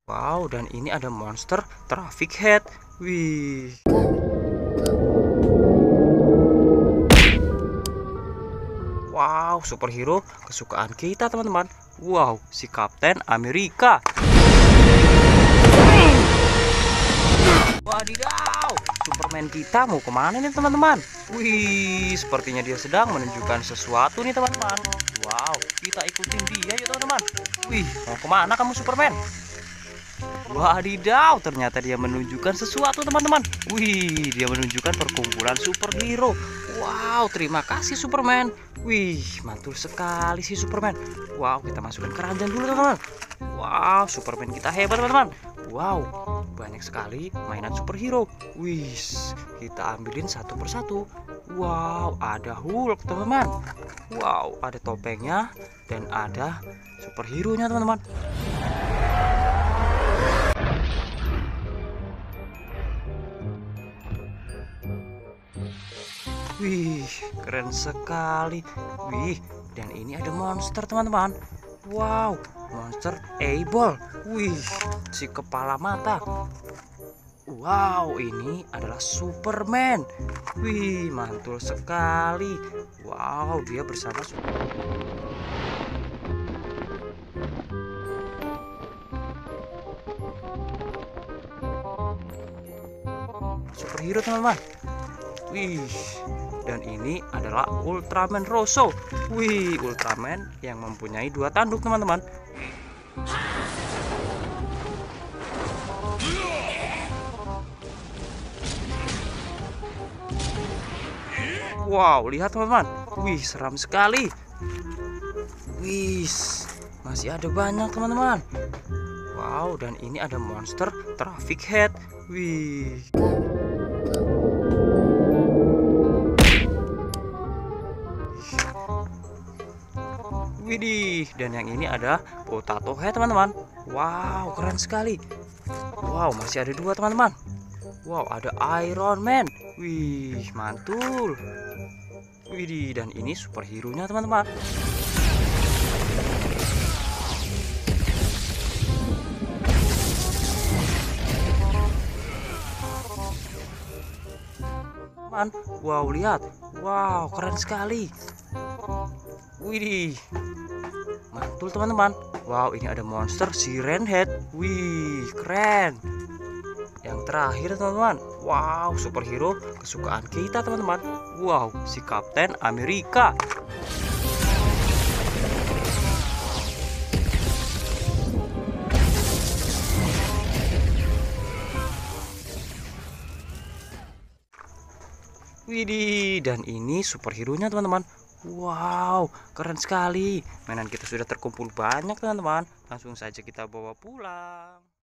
Wow, dan ini ada monster traffic head. Wih. Wow, superhero kesukaan kita, teman-teman. Wow, si Kapten Amerika. Wadidaw, Superman kita mau kemana nih, teman-teman? Wih, sepertinya dia sedang menunjukkan sesuatu nih, teman-teman. Wow, kita ikutin dia yuk, teman-teman. Wih, mau kemana kamu, Superman? Wadidaw, ternyata dia menunjukkan sesuatu, teman-teman. Wih, dia menunjukkan perkumpulan superhero. Wow, terima kasih, Superman. Wih, mantul sekali sih, Superman. Wow, kita masukkan keranjang dulu, teman-teman. Wow, Superman kita hebat, teman-teman. Wow, banyak sekali mainan superhero. Wih, kita ambilin satu persatu. Wow, ada Hulk, teman-teman. Wow, ada topengnya dan ada superhero-nya, teman-teman. Wih, keren sekali. Wih, dan ini ada monster, teman-teman. Wow, monster eyeball. Wih, si kepala mata. Wow, ini adalah Superman. Wih, mantul sekali. Wow, dia bersama superhero, teman-teman. Wih, dan ini adalah Ultraman Rosso. Wih, Ultraman yang mempunyai dua tanduk, teman-teman. Wow, lihat, teman-teman. Wih, seram sekali. Wih, masih ada banyak, teman-teman. Wow, dan ini ada monster traffic head. Wih. Widih, dan yang ini ada potato head, teman-teman. Wow, keren sekali. Wow, masih ada dua, teman-teman. Wow, ada Iron Man. Wih, mantul. Widih, dan ini superhero-nya, teman-teman. Wow, lihat. Wow, keren sekali. Widih, mantul, teman-teman. Wow, ini ada monster Siren Head. Wih, keren. Yang terakhir, teman-teman. Wow, superhero kesukaan kita, teman-teman. Wow, si Kapten Amerika. Widih, dan ini superhero-nya, teman-teman. Wow, keren sekali. Mainan kita sudah terkumpul banyak, teman-teman. Langsung saja kita bawa pulang.